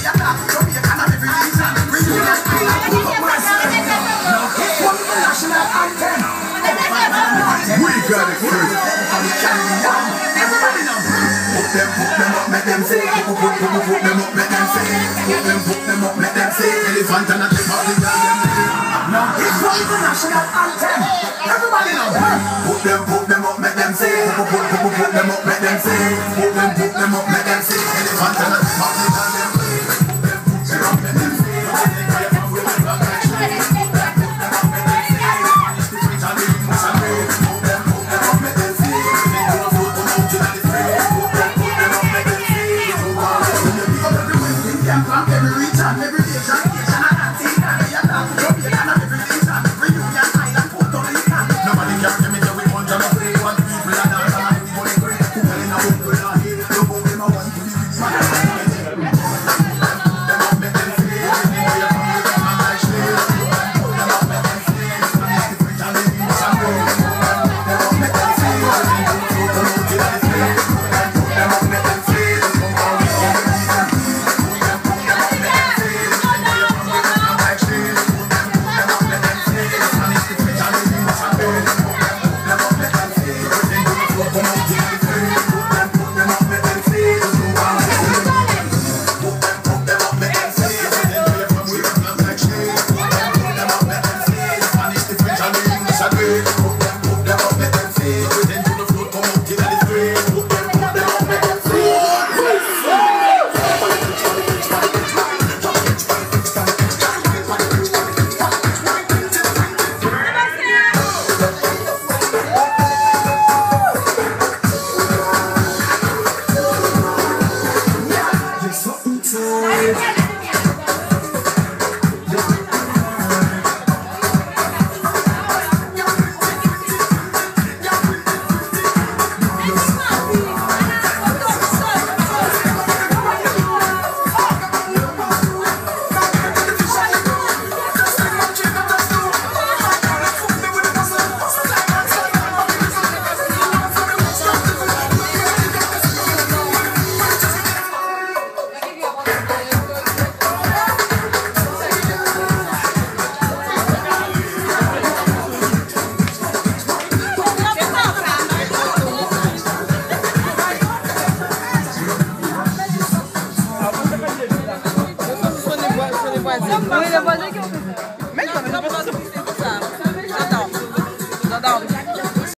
got it first. Everybody now. Put them up, make them say. Put them up, make them say. Put them up, make them say. Elephant and a chip of the girl. Now this one's the national anthem. Everybody now. Put them up, make them say. Put them up, make them say. Put them up, make them say. Elephant and a chip of the girl. Time.